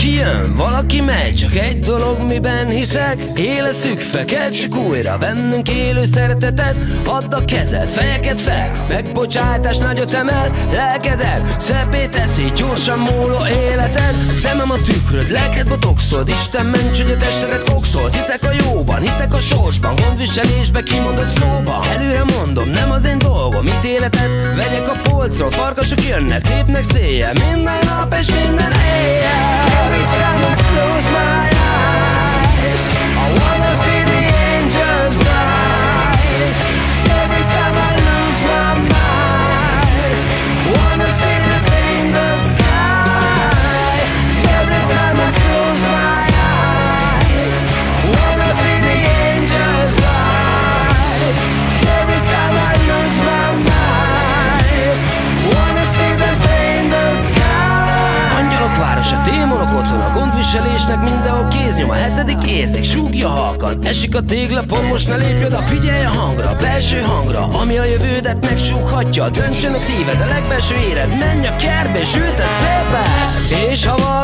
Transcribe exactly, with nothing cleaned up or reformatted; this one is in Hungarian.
Valaki jön, valaki megy, csak egy dolog, miben hiszek. Éleszük fel, keltsük újra bennünk élő szeretetet. Add a kezed, fejeket fel, megbocsátás nagyot emel. Lelkedet szebbé teszi, gyorsan múló életed. Szemem a tükröd, lelked botoxod, Isten ments, hogy a testedet kokszolt. Hiszek a jóban, hiszek a sorsban, gondviselésbe kimondott szóba. Előre mondom, nem az én dolgom, ítéletet vegyek a polcról. Farkasok jönnek, tépnek széjjel, minden nap és minden éjjel. Every time I close my eyes, I wanna see the angels rise. Every time I lose my mind, wanna see the pain in the sky. Every time I close my eyes, wanna see the angels rise. Every time I lose my mind, wanna see the pain in the sky. Angyalok városa, démonok otthon, a gondviselésnek mindenhol kéznyom. A hetedik érzék súgja halkan, esik a téglapon, most ne lépj oda, figyelj a hangra, a belső hangra, ami a jövődet megsúghatja. Döntsön a szíved, a legbelső éred, menj a kertbe, és ült a szépet. És ha